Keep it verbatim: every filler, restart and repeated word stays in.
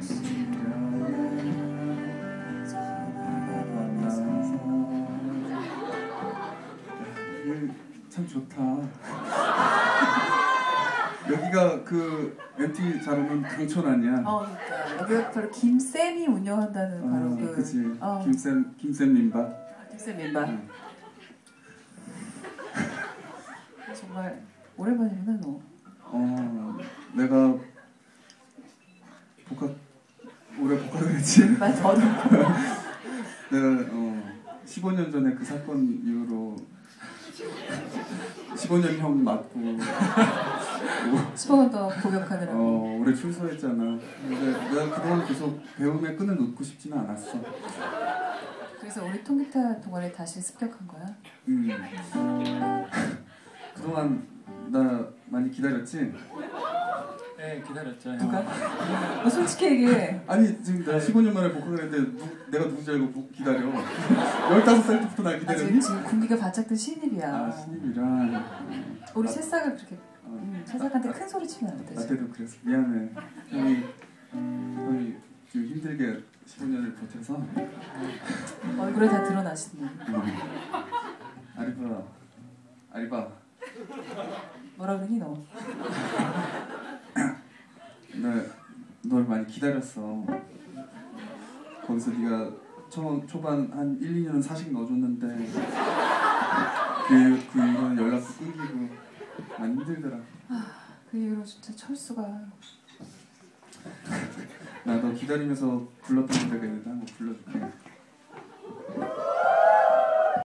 참 좋다. 여기가 그 엠티 잘하면 강촌 아니야? 어, 그러니까 여기가 바로 김쌤이 운영한다는 바로 어, 그. 그치. 어. 김쌤 김쌤 민박. 김쌤 민박. 응. 정말 오랜만이구나 너. 어, 내가 복학 올해 복학을 했지. 말 더 듣고. 내가 어 십오 년 전에 그 사건 이후로 십오 년 형 맞고 십오 년 동안 복역하느라고. 어 올해 출소했잖아. 근데 내가 그동안 계속 배움의 끈을 놓고 싶지는 않았어. 그래서 우리 통기타 동아리 다시 습격한 거야? 음. 그동안 나 많이 기다렸지? 네, 기다렸죠. 누가? 너 솔직히 얘기해. 아니 지금 내가 십오 년 만에 복학을 했는데 누, 내가 누군지 알고 기다려. 열다섯 살 때부터 날 기다렸니? 아직 지금 군기가 바짝 든 신입이야. 아 신입이라. 우리 아, 새싹을 그렇게 어, 음, 새싹한테 큰 소리 치면 안 되지. 나때도 그랬어. 미안해. 형이 형이 좀 힘들게 십오 년을 버텨서. 얼굴에 다 드러나시네. 음. 아리바 아리바. 뭐라 그러니 너? 나널 많이 기다렸어. 거기서 네가 초, 초반 한 일, 이 년은 사식 넣어줬는데 그, 그 이후로는 연락도 끊기고 많이 힘들더라. 아, 그 이후로 진짜 철수가. 나 너 기다리면서 불렀던 노래가 있는데 한번 불러줄게.